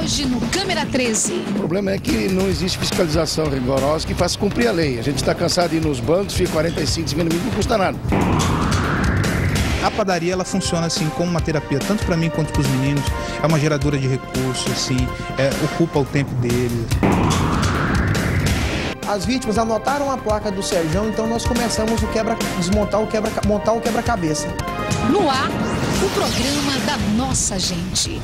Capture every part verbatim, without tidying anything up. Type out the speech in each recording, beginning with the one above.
Hoje no Câmera treze. O problema é que não existe fiscalização rigorosa que faça cumprir a lei. A gente está cansado de ir nos bancos, fica quarenta e cinco minutos, não custa nada. A padaria, ela funciona assim como uma terapia, tanto para mim quanto para os meninos. É uma geradora de recursos, assim, é, ocupa o tempo deles. As vítimas anotaram a placa do Serjão, então nós começamos o quebra, desmontar o quebra, montar o quebra-cabeça. No ar, o programa da nossa gente.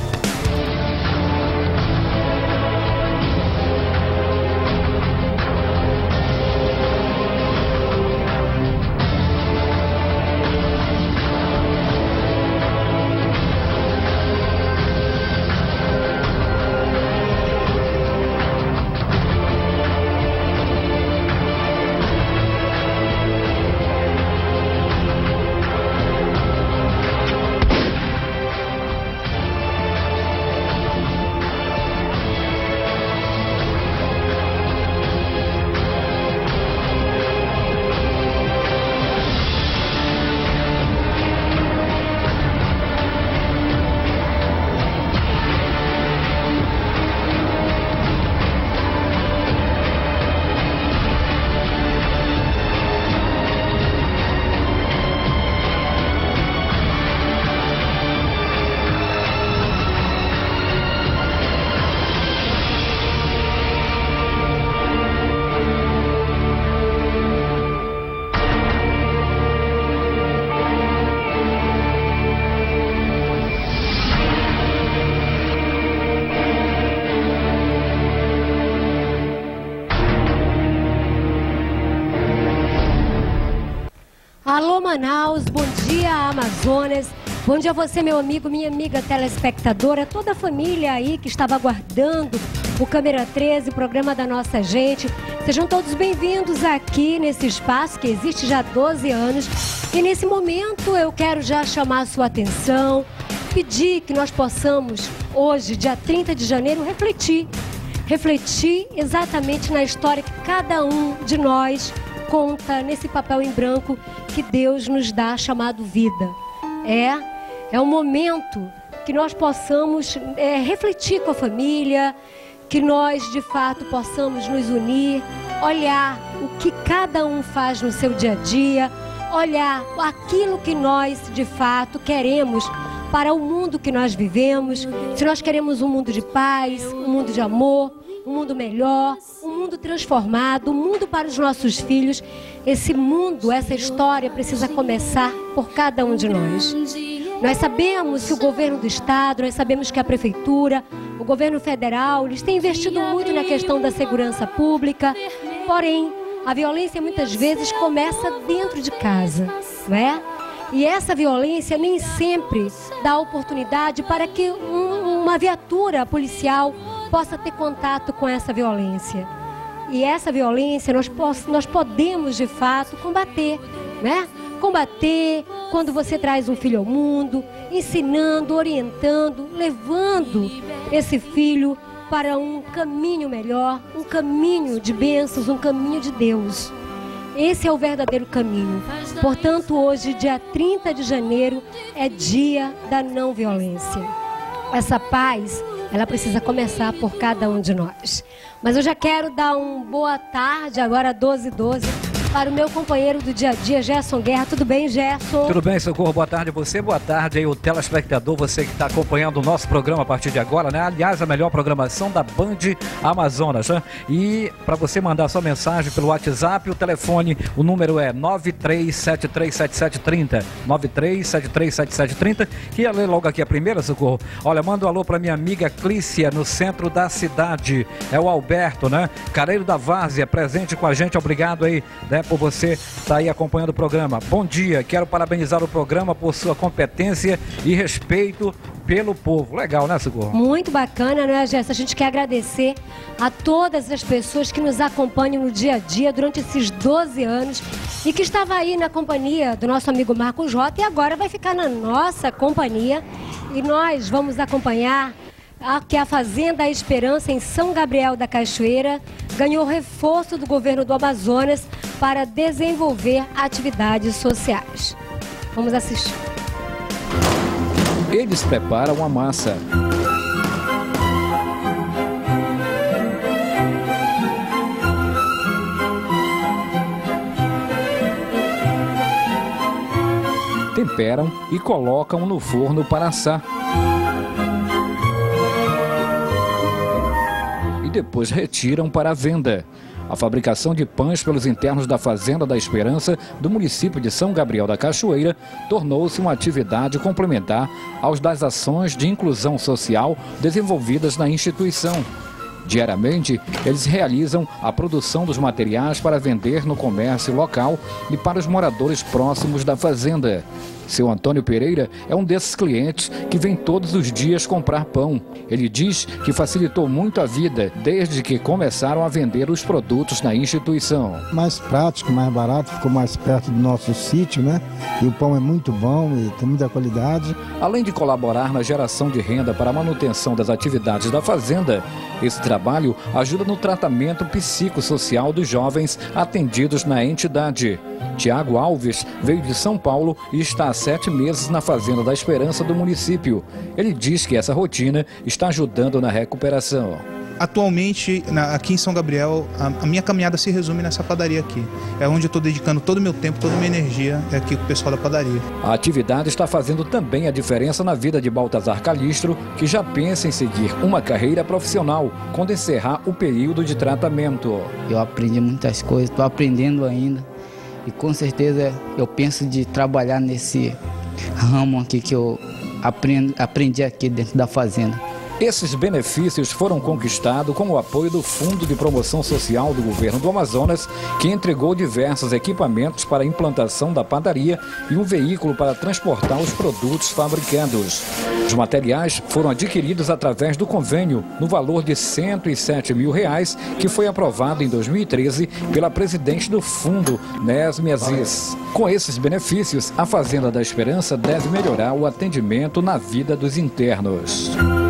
Alô Manaus, bom dia Amazonas, bom dia a você meu amigo, minha amiga telespectadora, toda a família aí que estava aguardando o Câmera treze, o programa da nossa gente. Sejam todos bem-vindos aqui nesse espaço que existe já há doze anos. E nesse momento eu quero já chamar a sua atenção, pedir que nós possamos hoje, dia trinta de janeiro, refletir. Refletir exatamente na história que cada um de nós conta nesse papel em branco que Deus nos dá chamado vida. É, é um momento que nós possamos é, refletir com a família, que nós de fato possamos nos unir, olhar o que cada um faz no seu dia a dia, olhar aquilo que nós de fato queremos para o mundo que nós vivemos, se nós queremos um mundo de paz, um mundo de amor, um mundo melhor, um mundo transformado, um mundo para os nossos filhos. Esse mundo, essa história precisa começar por cada um de nós. Nós sabemos que o governo do estado, nós sabemos que a prefeitura, o governo federal, eles têm investido muito na questão da segurança pública, porém, a violência muitas vezes começa dentro de casa, não é? E essa violência nem sempre dá oportunidade para que um, uma viatura policial possa ter contato com essa violência. E essa violência nós, nós podemos, de fato, combater, né? Combater quando você traz um filho ao mundo, ensinando, orientando, levando esse filho para um caminho melhor, um caminho de bênçãos, um caminho de Deus. Esse é o verdadeiro caminho. Portanto, hoje, dia trinta de janeiro, é dia da não violência. Essa paz, ela precisa começar por cada um de nós. Mas eu já quero dar uma boa tarde, agora doze e doze, para o meu companheiro do dia a dia, Gerson Guerra. Tudo bem, Gerson? Tudo bem, Socorro. Boa tarde a você. Boa tarde aí o telespectador, você que está acompanhando o nosso programa a partir de agora, né? Aliás, a melhor programação da Band Amazonas, né? E para você mandar sua mensagem pelo WhatsApp, o telefone, o número é nove três sete três sete sete três zero, nove três sete três sete sete três zero. Que ia ler logo aqui a primeira, Socorro. Olha, manda um alô para minha amiga Clícia, no centro da cidade. É o Alberto, né? Careiro da Várzea, presente com a gente. Obrigado aí, né, por você estar aí acompanhando o programa. Bom dia, quero parabenizar o programa por sua competência e respeito pelo povo. Legal, né, Socorro? Muito bacana, né, Jéssica? A gente quer agradecer a todas as pessoas que nos acompanham no dia a dia durante esses doze anos e que estava aí na companhia do nosso amigo Marcos Jota e agora vai ficar na nossa companhia e nós vamos acompanhar que a Fazenda Esperança em São Gabriel da Cachoeira ganhou reforço do governo do Amazonas para desenvolver atividades sociais. Vamos assistir. Eles preparam a massa. temperam e colocam no forno para assar. E depois retiram para a venda. A fabricação de pães pelos internos da Fazenda da Esperança, do município de São Gabriel da Cachoeira, tornou-se uma atividade complementar aos das ações de inclusão social desenvolvidas na instituição. Diariamente, eles realizam a produção dos materiais para vender no comércio local e para os moradores próximos da fazenda. Seu Antônio Pereira é um desses clientes que vem todos os dias comprar pão. Ele diz que facilitou muito a vida desde que começaram a vender os produtos na instituição. Mais prático, mais barato, ficou mais perto do nosso sítio, né? E o pão é muito bom e tem muita qualidade. Além de colaborar na geração de renda para a manutenção das atividades da fazenda, esse trabalho ajuda no tratamento psicossocial dos jovens atendidos na entidade. Tiago Alves veio de São Paulo e está há sete meses na Fazenda da Esperança do município. Ele diz que essa rotina está ajudando na recuperação. Atualmente, na, aqui em São Gabriel, a, a minha caminhada se resume nessa padaria aqui. É onde eu estou dedicando todo o meu tempo, toda a minha energia, é aqui com o pessoal da padaria. A atividade está fazendo também a diferença na vida de Baltazar Calistro, que já pensa em seguir uma carreira profissional quando encerrar o período de tratamento. Eu aprendi muitas coisas, estou aprendendo ainda. E com certeza eu penso de trabalhar nesse ramo aqui que eu aprendi, aprendi aqui dentro da fazenda. Esses benefícios foram conquistados com o apoio do Fundo de Promoção Social do Governo do Amazonas, que entregou diversos equipamentos para a implantação da padaria e um veículo para transportar os produtos fabricados. Os materiais foram adquiridos através do convênio, no valor de cento e sete mil reais, que foi aprovado em dois mil e treze pela presidente do fundo, Nesme Aziz. Com esses benefícios, a Fazenda da Esperança deve melhorar o atendimento na vida dos internos.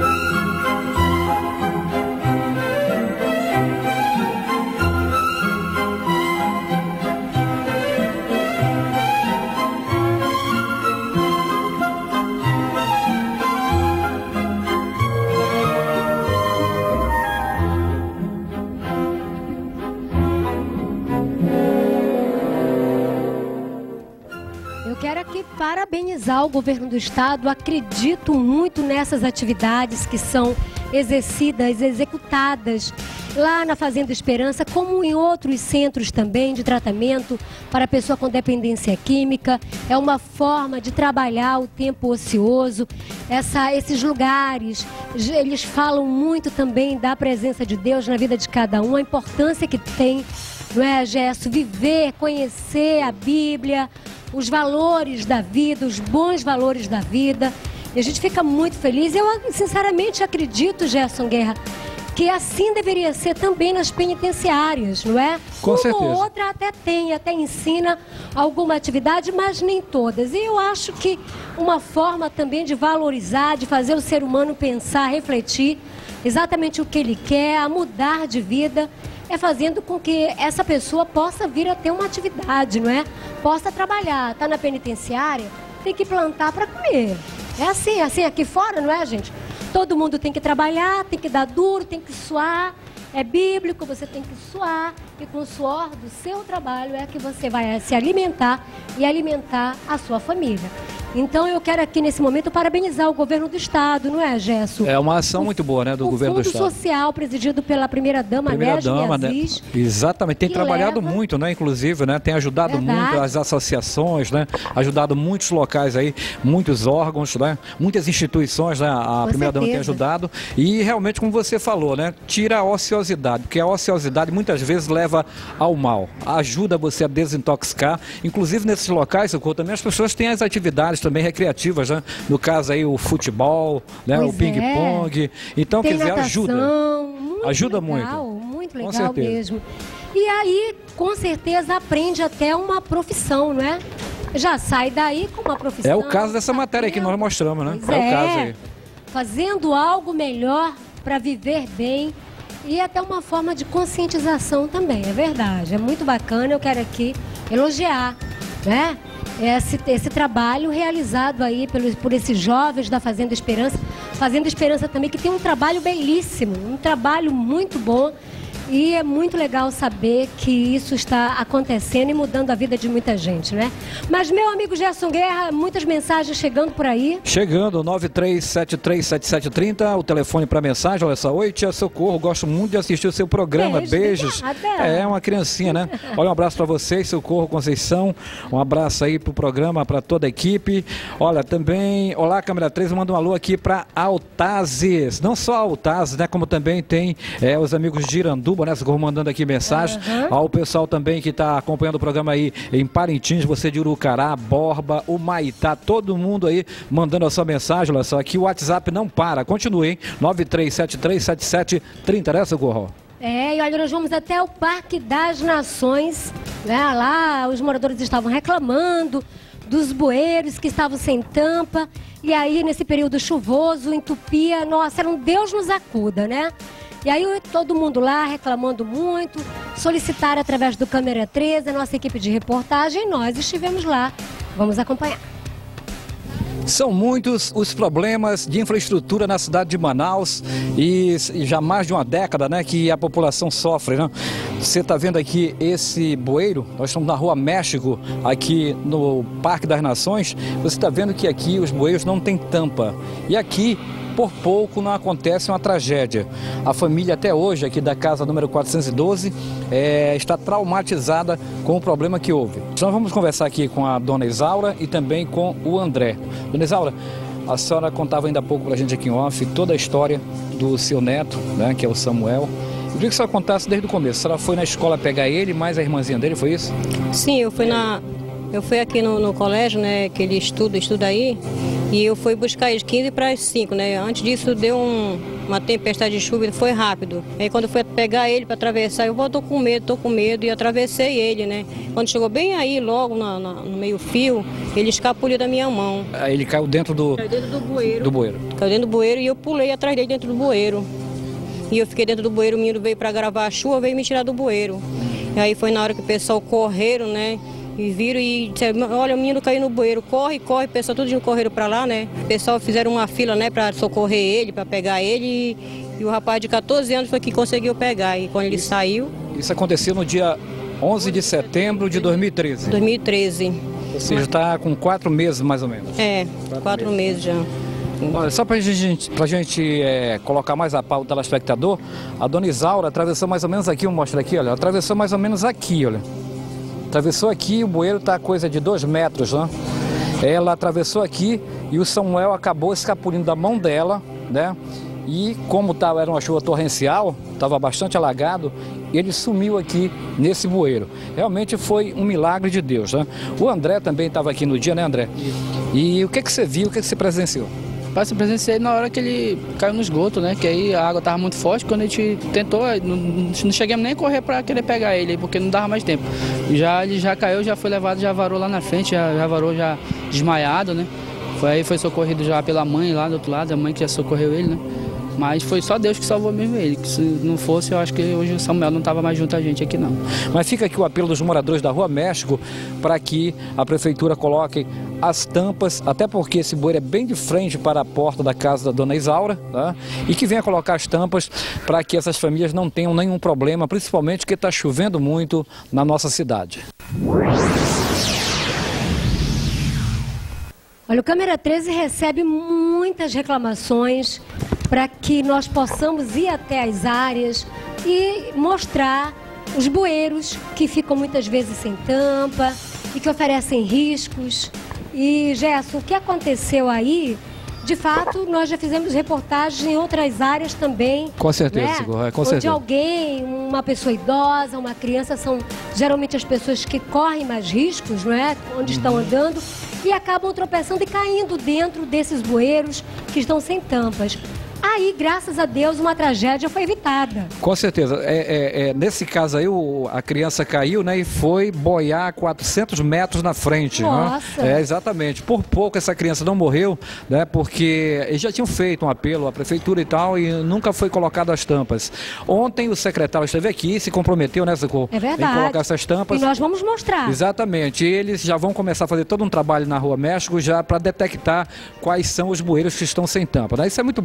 Parabenizar o governo do estado, acredito muito nessas atividades que são exercidas, executadas lá na Fazenda Esperança, como em outros centros também de tratamento para pessoa com dependência química. É uma forma de trabalhar o tempo ocioso. Essa, esses lugares, eles falam muito também da presença de Deus na vida de cada um, a importância que tem, não é, Gesso, viver, conhecer a Bíblia, os valores da vida, os bons valores da vida. E a gente fica muito feliz. Eu, sinceramente, acredito, Gerson Guerra, que assim deveria ser também nas penitenciárias, não é? Com certeza. Uma ou outra até tem, até ensina alguma atividade, mas nem todas. E eu acho que uma forma também de valorizar, de fazer o ser humano pensar, refletir exatamente o que ele quer, a mudar de vida, é fazendo com que essa pessoa possa vir a ter uma atividade, não é? Possa trabalhar. Está na penitenciária, tem que plantar para comer. É assim, assim aqui fora, não é, gente? Todo mundo tem que trabalhar, tem que dar duro, tem que suar. É bíblico, você tem que suar. E com o suor do seu trabalho é que você vai se alimentar e alimentar a sua família. Então eu quero aqui nesse momento parabenizar o governo do estado, não é, Gesso? É uma ação o, muito boa, né, do governo do estado. O Fundo Social, presidido pela primeira-dama, Primeira-dama, Nesme Aziz, né? Exatamente, tem trabalhado leva... muito, né, inclusive, né? Tem ajudado Verdade. muito as associações, né? Ajudado muitos locais aí, muitos órgãos, né? Muitas instituições, né? A primeira-dama tem ajudado. E realmente, como você falou, né? Tira a ociosidade, porque a ociosidade muitas vezes leva ao mal. Ajuda você a desintoxicar. Inclusive, nesses locais, Socorro, também as pessoas têm as atividades também recreativas, né? No caso aí o futebol, né? O ping-pong. Então, tem quer dizer, natação, ajuda. Muito Ajuda legal, muito. Muito legal mesmo. E aí, com certeza, aprende até uma profissão, não é? Já sai daí com uma profissão. É o caso dessa sabendo, matéria que nós mostramos, né? É, é o caso aí. Fazendo algo melhor para viver bem. E até uma forma de conscientização também, é verdade. É muito bacana, eu quero aqui elogiar, né? Esse, esse trabalho realizado aí pelos, por esses jovens da Fazenda Esperança. Fazenda Esperança também, que tem um trabalho belíssimo, um trabalho muito bom. E é muito legal saber que isso está acontecendo e mudando a vida de muita gente, né? Mas, meu amigo Gerson Guerra, muitas mensagens chegando por aí. Chegando, nove três sete três sete sete três zero, o telefone para mensagem. Olha só, oi tia Socorro, gosto muito de assistir o seu programa. Beijo, Beijos. obrigada. É uma criancinha, né? Olha, um abraço para vocês, Socorro Conceição. Um abraço aí pro programa, para toda a equipe. Olha, também, olá, Câmera três, manda um alô aqui para Altazes. Não só Altazes, né? Como também tem é, os amigos de Iranduba, né? Socorro mandando aqui mensagem. Uhum. Ao pessoal também que está acompanhando o programa aí em Parintins, você de Urucará, Borba, o Maitá, todo mundo aí mandando a sua mensagem. Olha só, aqui o WhatsApp não para. Continue, hein? nove três sete três sete sete três zero, né, Socorro? É, e olha, nós vamos até o Parque das Nações, né? Lá os moradores estavam reclamando dos bueiros que estavam sem tampa. E aí, nesse período chuvoso, entupia. Nossa, era um Deus nos acuda, né? E aí todo mundo lá reclamando muito, solicitaram através do Câmera treze, a nossa equipe de reportagem, e nós estivemos lá. Vamos acompanhar. São muitos os problemas de infraestrutura na cidade de Manaus e, e já mais de uma década, né, que a população sofre, né? Você está vendo aqui esse bueiro, nós estamos na Rua México, aqui no Parque das Nações. Você está vendo que aqui os bueiros não têm tampa. E aqui, por pouco, não acontece uma tragédia. A família até hoje, aqui da casa número quatrocentos e doze, é, está traumatizada com o problema que houve. Então vamos conversar aqui com a dona Isaura e também com o André. Dona Isaura, a senhora contava ainda há pouco para a gente aqui em off toda a história do seu neto, né, que é o Samuel. Eu queria que a senhora contasse desde o começo. A senhora foi na escola pegar ele, mais a irmãzinha dele, foi isso? Sim, eu fui, na, eu fui aqui no, no colégio, né, que ele estuda, estuda aí. E eu fui buscar eles quinze para as cinco, né? Antes disso deu um, uma tempestade de chuva e foi rápido. Aí quando eu fui pegar ele para atravessar, eu tô com medo, tô com medo e atravessei ele, né? Quando chegou bem aí, logo na, na, no meio fio, ele escapuliu da minha mão. Aí ele caiu dentro do... Caiu dentro do bueiro. Do bueiro. Caiu dentro do bueiro e eu pulei atrás dele dentro do bueiro. E eu fiquei dentro do bueiro, o menino veio para gravar a chuva, veio me tirar do bueiro. E aí foi na hora que o pessoal correram, né? E viram e disseram, olha, o menino caiu no bueiro, corre, corre, o pessoal tudo correram para lá, né? O pessoal fizeram uma fila, né, para socorrer ele, para pegar ele. E, e o rapaz de quatorze anos foi que conseguiu pegar. E quando ele saiu... Isso aconteceu no dia onze de setembro de dois mil e treze. dois mil e treze. Ou seja, está com quatro meses mais ou menos. É, quatro, quatro meses. meses já. Olha, só para gente, a gente é, colocar mais a pau o telespectador, a dona Isaura atravessou mais ou menos aqui, eu mostro aqui, olha, atravessou mais ou menos aqui, olha. Atravessou aqui, o bueiro está coisa de dois metros, né? Ela atravessou aqui e o Samuel acabou escapulindo da mão dela, né? E como tava, era uma chuva torrencial, estava bastante alagado, ele sumiu aqui nesse bueiro. Realmente foi um milagre de Deus, né? O André também estava aqui no dia, né, André? E o que que você viu, o que que você presenciou? Eu presenciei na hora que ele caiu no esgoto, né? Que aí a água estava muito forte. Quando a gente tentou, não, não chegamos nem a correr para querer pegar ele, porque não dava mais tempo. Já, ele já caiu, já foi levado, já varou lá na frente, já, já varou já desmaiado, né? Foi, aí foi socorrido já pela mãe lá do outro lado, a mãe que já socorreu ele, né? Mas foi só Deus que salvou mesmo ele. Que se não fosse, eu acho que hoje o Samuel não estava mais junto a gente aqui, não. Mas fica aqui o apelo dos moradores da Rua México para que a prefeitura coloque as tampas, até porque esse bueiro é bem de frente para a porta da casa da dona Isaura, tá? E que venha colocar as tampas para que essas famílias não tenham nenhum problema, principalmente porque está chovendo muito na nossa cidade. Olha, o Câmera treze recebe muitas reclamações para que nós possamos ir até as áreas e mostrar os bueiros que ficam muitas vezes sem tampa e que oferecem riscos. E, Gerson, o que aconteceu aí, de fato, nós já fizemos reportagens em outras áreas também. Com certeza, né? Seguro, é, com onde certeza. alguém, uma pessoa idosa, uma criança, são geralmente as pessoas que correm mais riscos, não é? Onde estão andando e acabam tropeçando e caindo dentro desses bueiros que estão sem tampas. Aí, graças a Deus, uma tragédia foi evitada. Com certeza. É, é, é, nesse caso aí, o, a criança caiu, né, e foi boiar quatrocentos metros na frente. Nossa! Né? É, exatamente. Por pouco essa criança não morreu, né, porque eles já tinham feito um apelo à prefeitura e tal, e nunca foi colocado as tampas. Ontem o secretário esteve aqui, se comprometeu, né, Socorro? É verdade. Em colocar essas tampas. E nós vamos mostrar. Exatamente. E eles já vão começar a fazer todo um trabalho na Rua México já para detectar quais são os bueiros que estão sem tampa. Né? Isso é muito bom. É.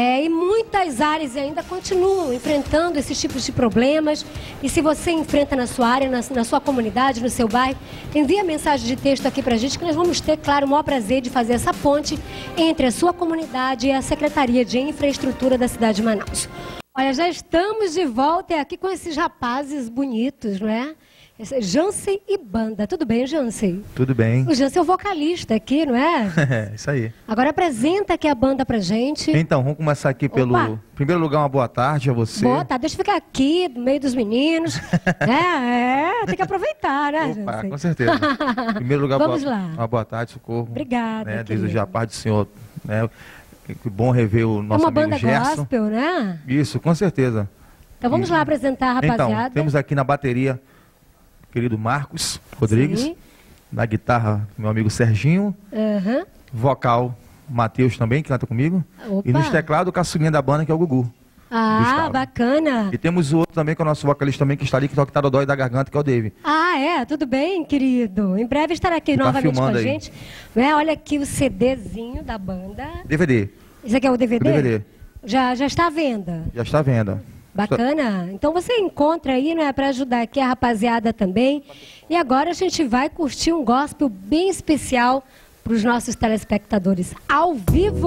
É, e muitas áreas ainda continuam enfrentando esses tipos de problemas. E se você enfrenta na sua área, na, na sua comunidade, no seu bairro, envia mensagem de texto aqui pra gente, que nós vamos ter, claro, o maior prazer de fazer essa ponte entre a sua comunidade e a Secretaria de Infraestrutura da cidade de Manaus. Olha, já estamos de volta aqui com esses rapazes bonitos, não é? Jansen e banda. Tudo bem, Jansen? Tudo bem. O Jansen é o vocalista aqui, não é? É, isso aí. Agora apresenta aqui a banda pra gente. Então, vamos começar aqui pelo... Opa. Em primeiro lugar, uma boa tarde a você. Boa tarde. Deixa eu ficar aqui, no meio dos meninos. é, é, tem que aproveitar, né, Opa, Jansen? com certeza. Em primeiro lugar, Vamos boa, lá. uma boa tarde, Socorro. Obrigada, Né, querido. desejar a paz do Senhor. Né? Que bom rever o É nosso uma amigo banda Gerson. gospel, né? Isso, com certeza. Então vamos lá apresentar a rapaziada. Então, temos aqui na bateria o querido Marcos Rodrigues. Sim. Na guitarra, meu amigo Serginho. Aham. Vocal, Matheus também, que canta comigo. Opa. E nos teclados, o caçulinha da banda, que é o Gugu. Ah, Gustavo. bacana. E temos o outro também, que é o nosso vocalista também, que está ali, que toca o dói da garganta, que é o Dave. Ah, é? Tudo bem, querido? Em breve estará aqui Tá novamente com a filmando aí. gente. Né? Olha aqui o CDzinho da banda. D V D. Isso aqui é o D V D? O D V D. Já, já está à venda. Já está à venda. Bacana. Então você encontra aí, né, para ajudar aqui a rapaziada também. E agora a gente vai curtir um gospel bem especial para os nossos telespectadores ao vivo.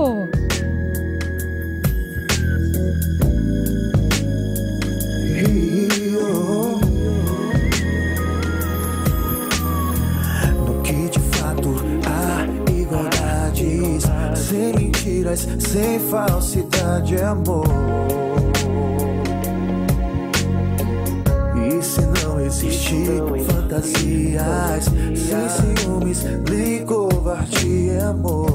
No que de fato há igualdades, sem mentiras, sem falsidade, é amor. E se não existir fantasias, sem ciúmes, nem covardia, é amor.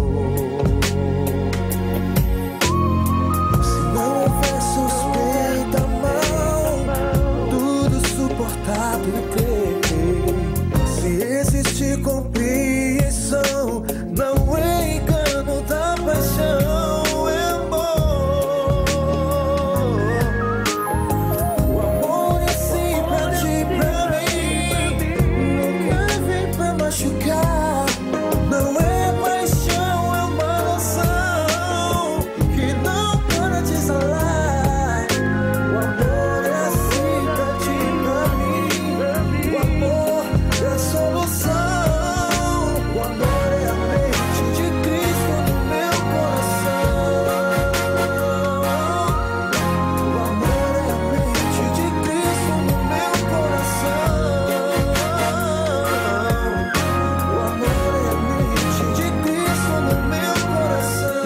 Se não houver suspeita, mal, tudo suportado e crer. Se existe compreensão, não é engano da paixão, é amor. O amor é sempre a ti pra mim, nunca vem pra machucar. Não é paixão, é uma noção que não para de exalar. O amor é assim pra ti pra mim, o amor é a solução. O amor é a mente de Cristo no meu coração. O amor é a mente de Cristo no meu coração. O amor é a mente de Cristo no meu coração.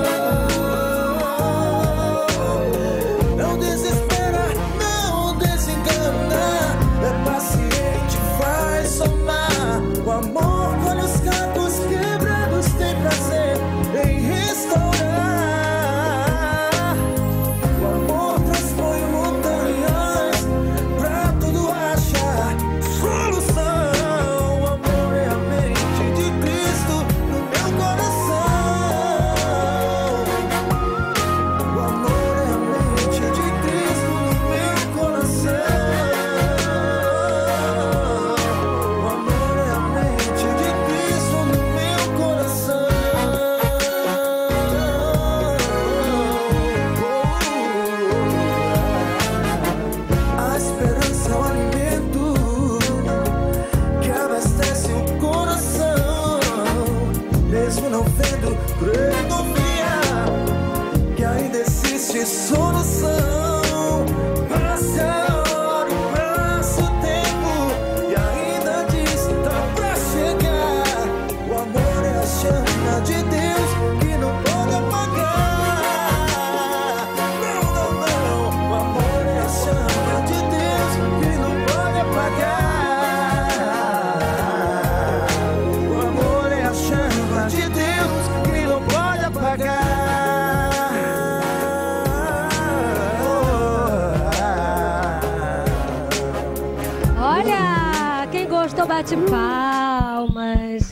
Não desespera, não desengana, é paciente, faz somar. O amor colhe os cacos quebrados, tem prazer em restaurar. O amor transpõe montanhas pra tudo achar solução. O amor é a mente de Cristo no meu coração. O amor é a mente de Cristo no meu coração. O amor é a mente de Cristo no meu coração. A esperança é o alimento que abastece o coração. Mesmo não vendo, creio e confiar que ainda existe solução. Passa a hora, passa o tempo e ainda diz tá pra chegar. O amor é a chama de Deus que não pode apagar. Não, não, não. O amor é a chama de Deus que não pode apagar. O amor é a chama de Deus que não pode apagar. Olha, quem gostou bate palmas.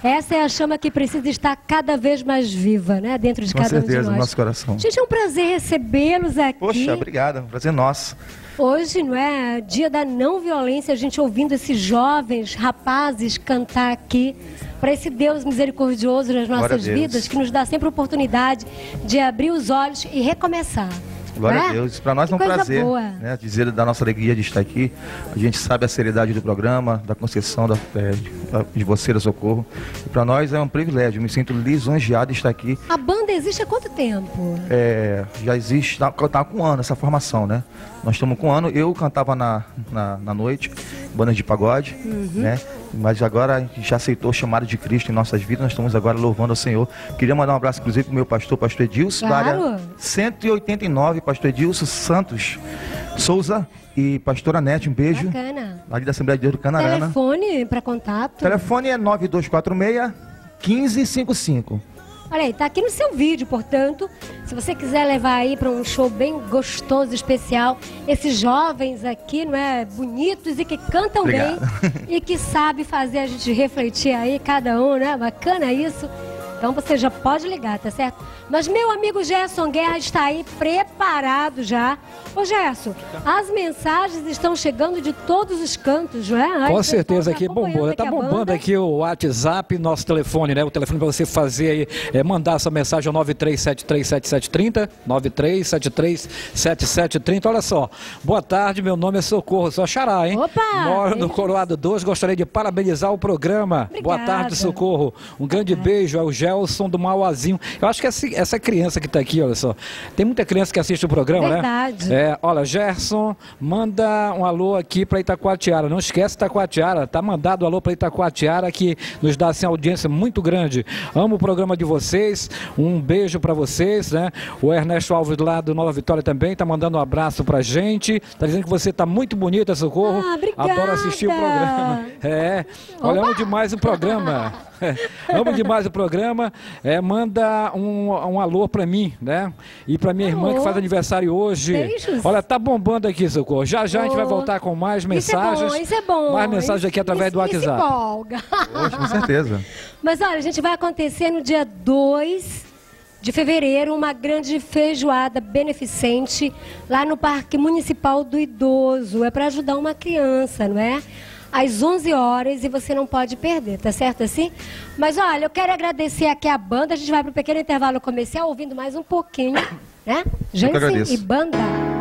Essa é a chama que precisa estar cada vez mais viva, né? Dentro de Com cada certeza, um de nós. no nosso coração. Gente, é um prazer recebê-los aqui. Poxa, obrigado. Um prazer nosso. Hoje, não é? Dia da não violência, a gente ouvindo esses jovens rapazes cantar aqui para esse Deus misericordioso nas nossas vidas, que nos dá sempre a oportunidade de abrir os olhos e recomeçar. Glória né? a Deus. Para nós é um coisa prazer, boa. né, dizer da nossa alegria de estar aqui. A gente sabe a seriedade do programa, da concessão da, é, de, de você, da Socorro. E para nós é um privilégio. Eu me sinto lisonjeado de estar aqui. A banda existe há quanto tempo? É, já existe, está tá com um ano essa formação, né? Nós estamos com um ano. Eu cantava na, na, na noite, bandas de pagode, Uhum. né? Mas agora a gente já aceitou o chamado de Cristo em nossas vidas. Nós estamos agora louvando ao Senhor. Queria mandar um abraço, inclusive, para o meu pastor, pastor Edilson, Claro. da área cento e oitenta e nove, pastor Edilson Santos Souza e pastora Nete, um beijo. Bacana. Ali da Assembleia de Deus do Canarana. Telefone para contato? O telefone é nove dois quatro seis, um cinco cinco cinco. Olha aí, tá aqui no seu vídeo, portanto, se você quiser levar aí para um show bem gostoso, especial, esses jovens aqui, não é, bonitos e que cantam Obrigado. bem e que sabe fazer a gente refletir aí, cada um, né? Bacana isso. Então você já pode ligar, tá certo? Mas meu amigo Gerson Guerra está aí preparado já. Ô Gerson, as mensagens estão chegando de todos os cantos, não é? Ai, Com o certeza pessoal aqui, acompanhando bombou. Tá aqui a bombando banda. aqui o WhatsApp, nosso telefone, né? O telefone para você fazer aí, é, mandar essa mensagem ao nove três sete três sete sete três zero, nove três sete três sete sete três zero. Olha só, boa tarde, meu nome é Socorro, sou a Xará, hein? Opa! Moro no Coroado dois, gostaria de parabenizar o programa. Obrigada. Boa tarde, Socorro. Um grande beijo ao Gelson do Mauazinho. Eu acho que essa, essa criança que está aqui, olha só, tem muita criança que assiste o programa, Verdade. né? É, olha, Gerson, manda um alô aqui para Itacoatiara. Não esquece Itacoatiara, tá mandado um alô para Itacoatiara, que nos dá assim, audiência muito grande. Amo o programa de vocês, um beijo para vocês, né? O Ernesto Alves lá do Nova Vitória também tá mandando um abraço pra gente, tá dizendo que você tá muito bonita, Socorro. Ah, obrigada. Adoro assistir o programa. É, olha, amo demais o programa. Amo demais o programa. É, manda um, um alô pra mim, né? E pra minha irmã que faz aniversário hoje. Beijos. Olha, tá bombando aqui, Socorro. Já já a gente vai voltar com mais mensagens. Isso é bom, isso é bom. Mais mensagens aqui através do Isso WhatsApp. empolga. Poxa, com certeza. Mas olha, a gente vai acontecer no dia dois de fevereiro uma grande feijoada beneficente lá no Parque Municipal do Idoso. É para ajudar uma criança, não é? Às onze horas e você não pode perder, tá certo assim? Mas olha, eu quero agradecer aqui a banda. A gente vai para um pequeno intervalo comercial ouvindo mais um pouquinho, né? Jansen agradeço. e banda.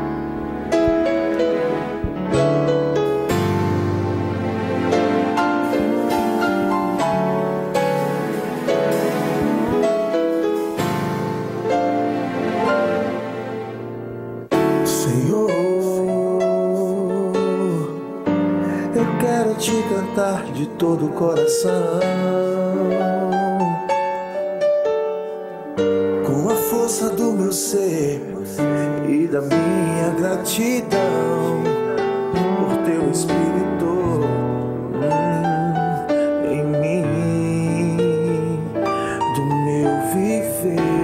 Senhor, eu quero te cantar de todo o coração, com a força do meu ser e da minha gratidão por teu Espírito hum, em mim, do meu viver.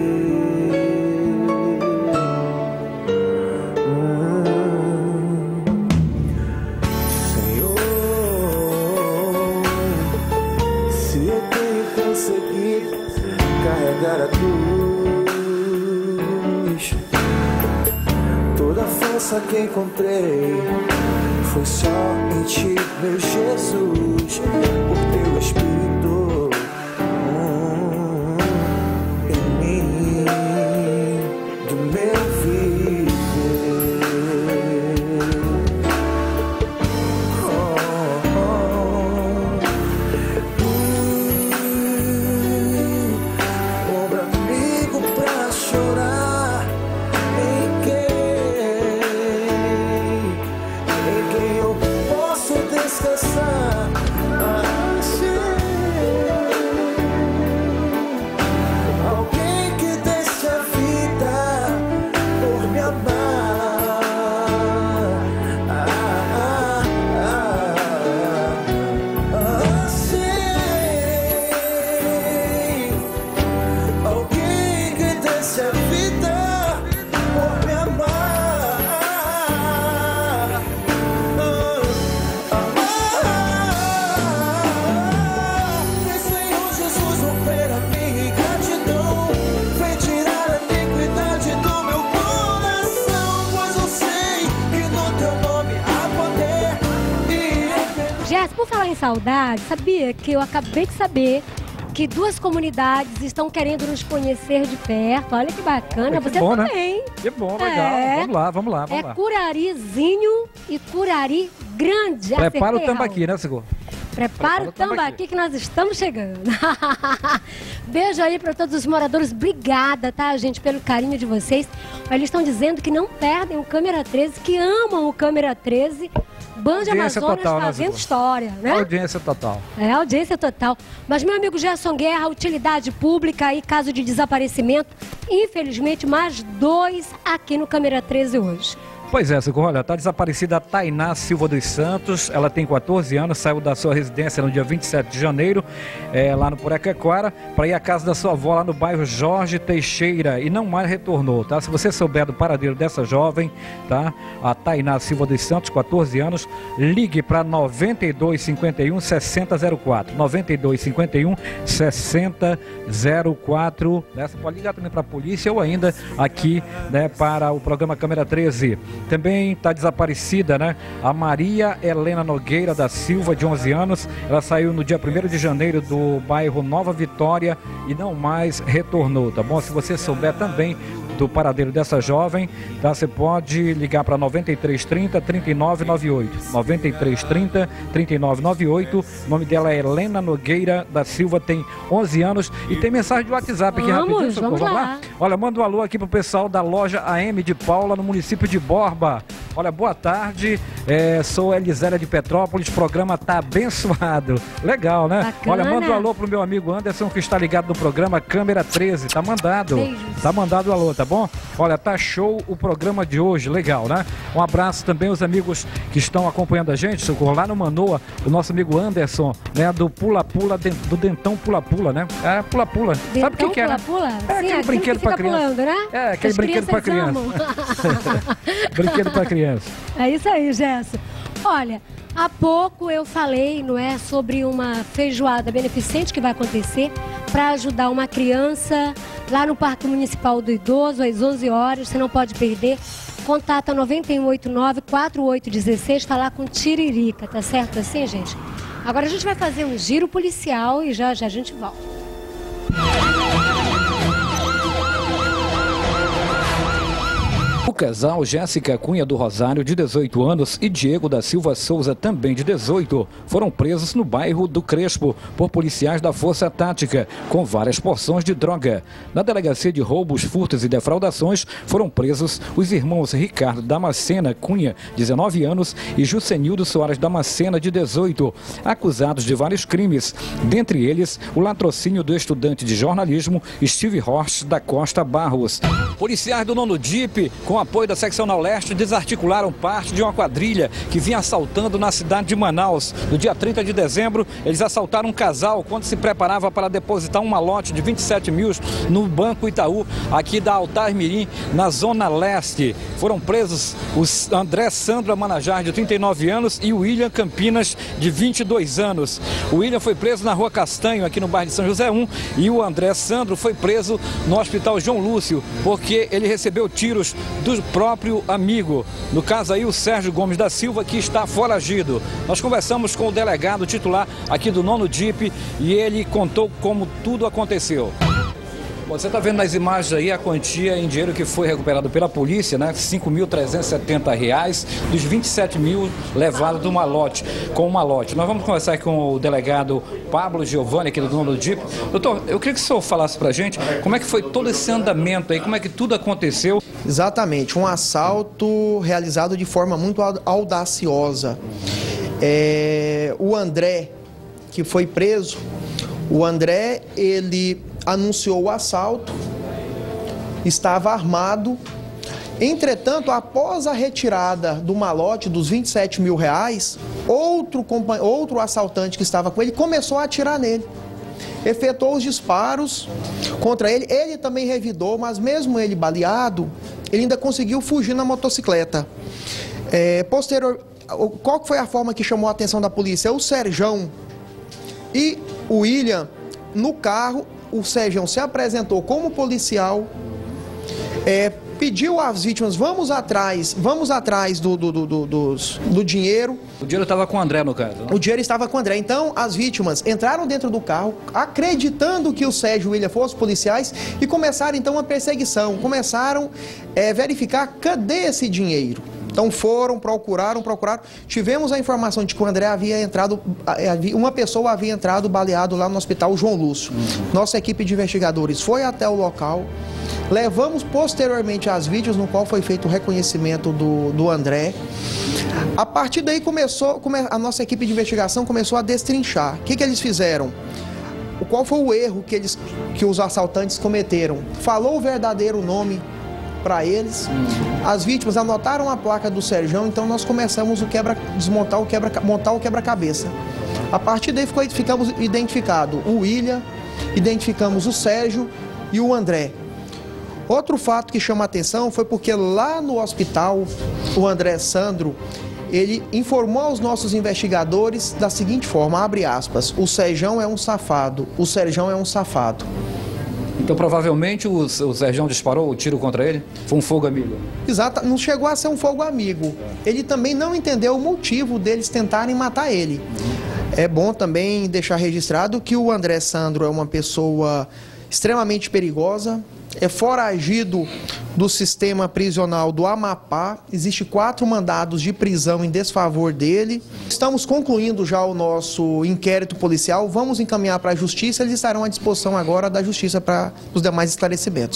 Carregar a cruz, toda a força que encontrei foi só em ti, meu Jesus, por teu Espírito hum, em mim, do meu viver. Oh, oh. Chorar em quem, em quem eu posso descansar. Alguém que deixa a vida em saudade, sabia que eu acabei de saber que duas comunidades estão querendo nos conhecer de perto. Olha que bacana, que você bom, também. Né? Que bom, legal. É. Vamos lá, vamos lá, vamos é lá. Curarizinho e Curari Grande. Prepara o Acertei, tambaqui, né, Seguro? Prepara o tambaqui que nós estamos chegando. Beijo aí para todos os moradores. Obrigada, tá, gente, pelo carinho de vocês. Eles estão dizendo que não perdem o Câmera treze, que amam o Câmera treze. Band Amazonas total, fazendo né, história, né? Audiência total. É, audiência total. Mas, meu amigo Gerson Guerra, utilidade pública e caso de desaparecimento, infelizmente, mais dois aqui no Câmera treze hoje. Pois é, Socorro, olha, está desaparecida a Tainá Silva dos Santos, ela tem quatorze anos, saiu da sua residência no dia vinte e sete de janeiro, é, lá no Porequequara, para ir à casa da sua avó lá no bairro Jorge Teixeira e não mais retornou, tá? Se você souber do paradeiro dessa jovem, tá? A Tainá Silva dos Santos, quatorze anos, ligue para noventa e dois, cinquenta e um, sessenta zero quatro, noventa e dois, cinquenta e um, sessenta zero quatro, né? Você pode ligar também para a polícia ou ainda aqui, né, para o programa Câmera treze. Também está desaparecida, né? A Maria Helena Nogueira da Silva, de onze anos. Ela saiu no dia primeiro de janeiro do bairro Nova Vitória e não mais retornou, tá bom? Se você souber também do paradeiro dessa jovem, tá? Você pode ligar para noventa e três, trinta, trinta e nove noventa e oito. noventa e três, trinta, trinta e nove noventa e oito. O nome dela é Helena Nogueira da Silva, tem onze anos e tem mensagem de WhatsApp aqui vamos, rapidinho, Socorro. Vamos lá. lá? Olha, manda um alô aqui pro pessoal da loja A M de Paula, no município de Borba. Olha, boa tarde, é, sou Elisélia de Petrópolis, o programa tá abençoado. Legal, né? Bacana. Olha, manda um alô pro meu amigo Anderson, que está ligado no programa Câmera treze, tá mandado. Beijos. Tá mandado o alô, tá bom? Olha, tá show o programa de hoje, legal, né? Um abraço também aos amigos que estão acompanhando a gente, Socorro, lá no Manoa, o nosso amigo Anderson, né, do Pula Pula, do Dentão Pula Pula, né? É, Pula Pula. Dentão Sabe o que que é, né? Pula Pula? É Sim, aquele aquilo brinquedo que fica pra criança. pulando, né? É, aquele As brinquedo pra crianças criança. amam. Brinquedo pra criança. É isso aí, Gerson. Olha, há pouco eu falei, não é, sobre uma feijoada beneficente que vai acontecer para ajudar uma criança lá no Parque Municipal do Idoso, às onze horas. Você não pode perder. Contata noventa e um oitenta e nove, quarenta e oito dezesseis, falar com Tiririca, tá certo assim, gente? Agora a gente vai fazer um giro policial e já já a gente volta. O casal Jéssica Cunha do Rosário, de dezoito anos, e Diego da Silva Souza, também de dezoito, foram presos no bairro do Crespo por policiais da Força Tática, com várias porções de droga. Na delegacia de roubos, furtos e defraudações, foram presos os irmãos Ricardo Damascena Cunha, dezenove anos, e Jucenildo Soares Damascena, de dezoito, acusados de vários crimes, dentre eles o latrocínio do estudante de jornalismo Steve Horst da Costa Barros. Policiais do nono D I P, com apoio da Seccional Leste, desarticularam parte de uma quadrilha que vinha assaltando na cidade de Manaus. No dia trinta de dezembro, eles assaltaram um casal quando se preparava para depositar um malote de vinte e sete mil no Banco Itaú, aqui da Altar Mirim, na Zona Leste. Foram presos os André Sandro Amanajar, de trinta e nove anos, e o William Campinas, de vinte e dois anos. O William foi preso na Rua Castanho, aqui no bairro de São José um, e o André Sandro foi preso no Hospital João Lúcio, porque ele recebeu tiros do próprio amigo, no caso aí o Sérgio Gomes da Silva, que está foragido. Nós conversamos com o delegado titular aqui do nono D I P e ele contou como tudo aconteceu. Você está vendo nas imagens aí a quantia em dinheiro que foi recuperado pela polícia, né? cinco mil trezentos e setenta reais dos vinte e sete mil levados do malote, com o malote. Nós vamos conversar aqui com o delegado Pablo Giovanni, aqui do nono D I P. Doutor, eu queria que o senhor falasse para a gente como é que foi todo esse andamento aí, como é que tudo aconteceu. Exatamente, um assalto realizado de forma muito audaciosa. É, o André, que foi preso, o André, ele anunciou o assalto, estava armado. Entretanto, após a retirada do malote dos vinte e sete mil reais, outro, outro assaltante que estava com ele começou a atirar nele. Efetuou os disparos contra ele, ele também revidou, mas mesmo ele baleado, ele ainda conseguiu fugir na motocicleta. É, posterior, qual foi a forma que chamou a atenção da polícia? O Serjão e o William, no carro, o Serjão se apresentou como policial, é, pediu às vítimas, vamos atrás, vamos atrás do, do, do, do, dos- do dinheiro. O dinheiro estava com o André, no caso. O dinheiro estava com o André. Então, as vítimas entraram dentro do carro, acreditando que o Sérgio e o William fossem policiais, e começaram, então, uma perseguição. Começaram a verificar cadê esse dinheiro. Então, foram, procuraram, procuraram. Tivemos a informação de que o André havia entrado, havia- uma pessoa havia entrado baleado lá no hospital João Lúcio. Nossa equipe de investigadores foi até o local. Levamos posteriormente as vídeos no qual foi feito o reconhecimento do, do André. A partir daí começou, come- a nossa equipe de investigação começou a destrinchar. O que, que eles fizeram? O- Qual foi o erro que, eles, que os assaltantes cometeram? Falou o verdadeiro nome para eles. As vítimas anotaram a placa do Serjão, então nós começamos o quebra, desmontar o quebra, montar o quebra-cabeça. A partir daí ficou, ficamos identificado o William, identificamos o Sérgio e o André. Outro fato que chama a atenção foi porque lá no hospital, o André Sandro, ele informou aos nossos investigadores da seguinte forma, abre aspas, o Serjão é um safado, o Serjão é um safado. Então, provavelmente, o, o Serjão disparou o tiro contra ele? Foi um fogo amigo? Exato, não chegou a ser um fogo amigo. Ele também não entendeu o motivo deles tentarem matar ele. É bom também deixar registrado que o André Sandro é uma pessoa extremamente perigosa, é foragido do sistema prisional do Amapá. Existem quatro mandados de prisão em desfavor dele. Estamos concluindo já o nosso inquérito policial. Vamos encaminhar para a justiça. Eles estarão à disposição agora da justiça para os demais esclarecimentos.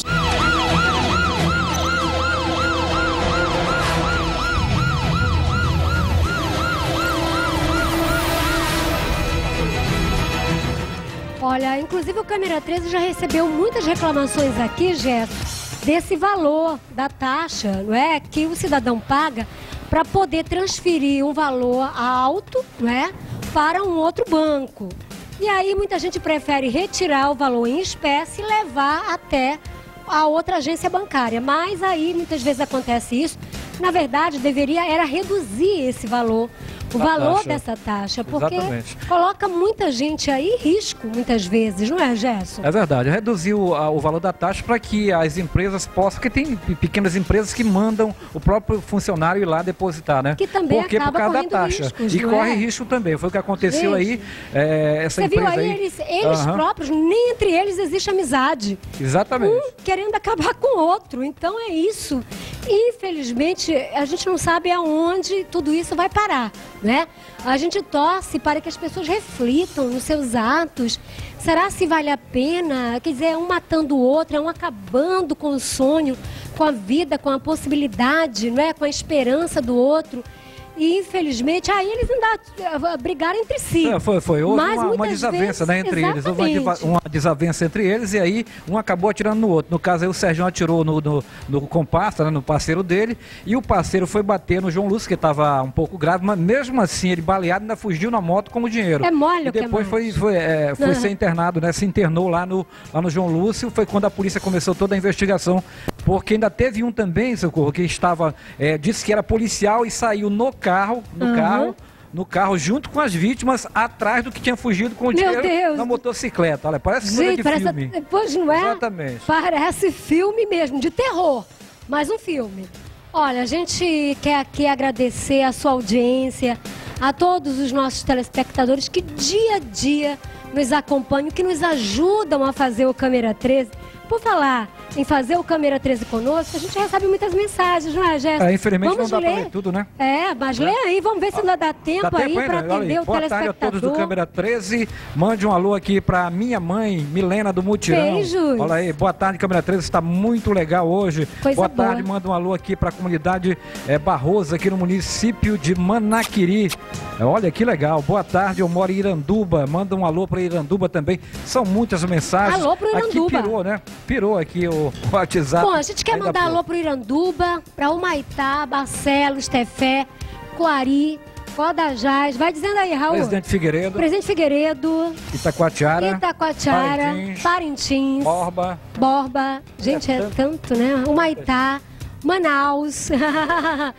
Olha, inclusive o Câmera treze já recebeu muitas reclamações aqui, Jéssica, desse valor da taxa, não é, que o cidadão paga para poder transferir um valor alto, não é, para um outro banco. E aí muita gente prefere retirar o valor em espécie e levar até a outra agência bancária. Mas aí muitas vezes acontece isso. Na verdade, deveria era reduzir esse valor, o Da valor taxa. dessa taxa, porque Exatamente. coloca muita gente aí em risco, muitas vezes, não é, Gerson? É verdade, reduziu a- o valor da taxa para que as empresas possam, porque tem pe- pequenas empresas que mandam o próprio funcionário ir lá depositar, né? Que também porque acaba por causa da correndo taxa. riscos, e não corre é? risco também, foi o que aconteceu Gente, aí, é, essa Você viu empresa aí, aí. eles, eles Aham. próprios, nem entre eles existe amizade. Exatamente. Um querendo acabar com o outro. Então é isso. Infelizmente, a gente não sabe aonde tudo isso vai parar, né? A gente torce para que as pessoas reflitam nos seus atos. Será se vale a pena? Quer dizer, é um matando o outro, é um acabando com o sonho, com a vida, com a possibilidade, não é? Com a esperança do outro. E infelizmente, aí eles ainda eh, brigaram entre si. É, foi, foi. Houve Mas uma, uma muitas desavença, vezes- né, entre eles. Houve uma, diva- Exatamente. uma desavença entre eles e aí um acabou atirando no outro. No caso aí o Serjão atirou no, no, no comparsa, né, no parceiro dele, e o parceiro foi bater no João Lúcio, que estava um pouco grave, mas mesmo assim ele baleado ainda fugiu na moto com o dinheiro. É mole E o que é depois foi, mais. foi, é, foi Aham. ser internado, né? Se internou lá no, lá no João Lúcio. Foi quando a polícia começou toda a investigação. Porque ainda teve um também, Socorro, que estava, é, disse que era policial e saiu no carro, no Aham. carro, no carro junto com as vítimas, atrás do que tinha fugido com o Meu dinheiro Deus. na motocicleta. Olha, parece coisa Gente, de parece. filme. Pois não é? Exatamente. Parece filme mesmo, de terror. Mais um filme. Olha, a gente quer aqui agradecer a sua audiência, a todos os nossos telespectadores que dia a dia nos acompanham, que nos ajudam a fazer o Câmera treze. Por falar em fazer o Câmera treze conosco, a gente recebe muitas mensagens, não é, Jéssica? É, infelizmente Vamos não dá para ler. ler tudo, né? É, mas lê aí, vamos ver se ainda dá tempo, Dá tempo aí ainda? para Olha atender aí. o Boa tarde a telespectador. todos do Câmera treze. Mande um alô aqui para minha mãe, Milena do Mutirão. Beijos. Olha aí, boa tarde, Câmera treze. Está muito legal hoje. Coisa boa boa. tarde, manda um alô aqui para a comunidade é, Barroso, aqui no município de Manaquiri. É, olha que legal. Boa tarde, eu moro em Iranduba. Manda um alô para Iranduba também. São muitas mensagens. Alô pro Aqui Iranduba. pirou, né? Pirou aqui o WhatsApp. Bom, a gente quer Ainda mandar pô. alô pro Iranduba, para Humaitá, Barcelos, Tefé, Coari, Codajás. Vai dizendo aí, Raul. Presidente Figueiredo, Presidente Figueiredo, Itacoatiara, Itacoatiara, Parintins, Parintins, Borba. Borba. Gente, É é tanto. tanto, né? Humaitá, Manaus.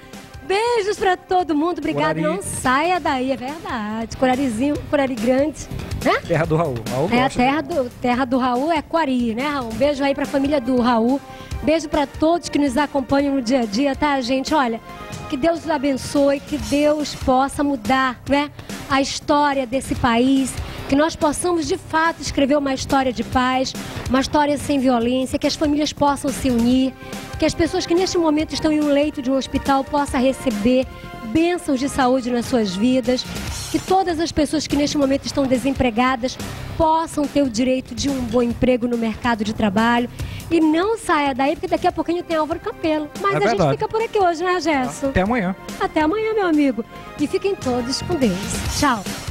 Beijos pra todo mundo. Obrigado. Corari. Não saia daí, é verdade. Corarizinho, Corari grande. Né? Terra do Raul. Raul É, a gosta. terra do, terra do Raul é Quari, né, Raul? Um beijo aí pra família do Raul. Beijo pra todos que nos acompanham no dia a dia, tá, gente? Olha, que Deus os abençoe, que Deus possa mudar, né, a história desse país, que nós possamos, de fato, escrever uma história de paz, uma história sem violência, que as famílias possam se unir, que as pessoas que neste momento estão em um leito de um hospital possam receber bênçãos de saúde nas suas vidas, que todas as pessoas que neste momento estão desempregadas possam ter o direito de um bom emprego no mercado de trabalho. E não saia daí, porque daqui a pouquinho tem Álvaro Campelo. Mas É a gente verdade. fica por aqui hoje, né, Gerson? Até amanhã. Até amanhã, meu amigo. E fiquem todos com Deus. Tchau.